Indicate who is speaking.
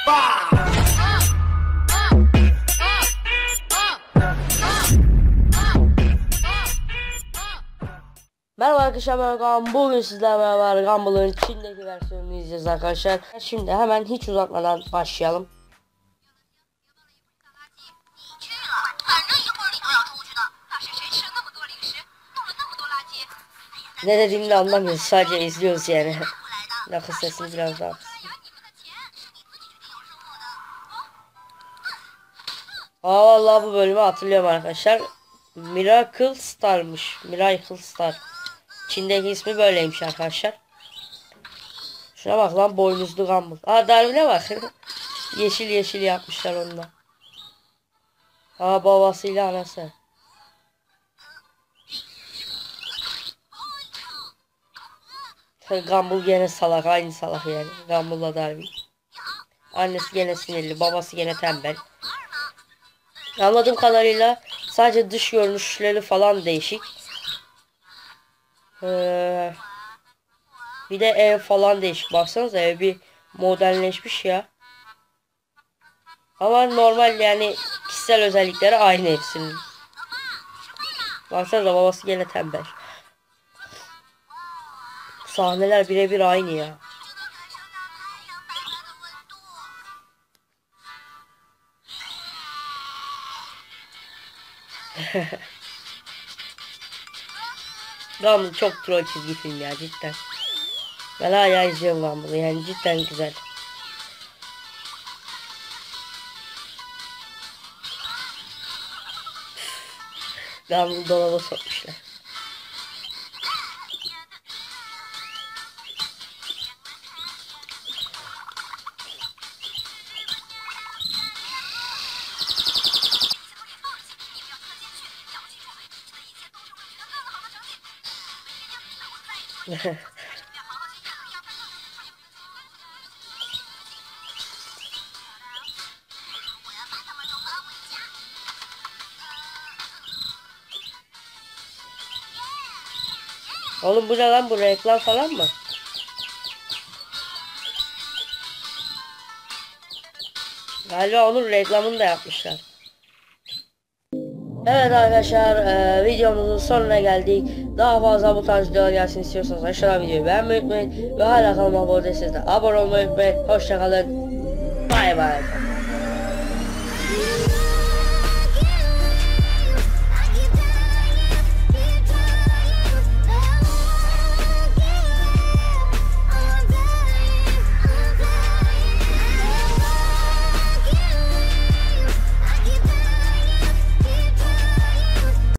Speaker 1: Merhaba arkadaşlar, ben bugün sizlerle beraber Gumball'ın Çin'deki versiyonunu izleyeceğiz arkadaşlar. Şimdi hemen hiç uzatmadan başlayalım. Ne dediğimi de anlamıyoruz, sadece izliyoruz yani. Lafı sesini biraz daha kısayım. Vallahi bu bölümü hatırlıyorum arkadaşlar. Miracle Star'mış. Miracle Star. Çin'deki ismi böyleymiş arkadaşlar. Şuna bak lan, boynuzlu Gumball. Darwin'e bak. Yeşil yeşil yapmışlar onunla. Babasıyla anası. Gumball gene salak, aynı salak yani. Gumball'la Darwin. Annesi gene sinirli, babası gene tembel. Anladığım kadarıyla sadece dış görünüşleri falan değişik. Bir de ev falan değişik. Baksanıza, ev bir modernleşmiş ya. Ama normal yani, kişisel özellikleri aynı hepsinin. Baksanıza, babası gene tembel. Sahneler birebir aynı ya. Gumball çok troll çizgi film ya, cidden. Ben hala izliyorum Gumball'ı, yani cidden güzel. Gumball'ı dolaba sokmuşlar. Oğlum bu ne lan, bu reklam falan mı? Galiba onun reklamını da yapmışlar. Evet arkadaşlar, videomuzun sonuna geldik. Daha fazla bu tarz videolar gelsin istiyorsanız aşağıdan videoyu beğenmeyi unutmayın. Ve hala kanalıma abone değilseniz de abone olmayı unutmayın. Hoşçakalın. Bay bay.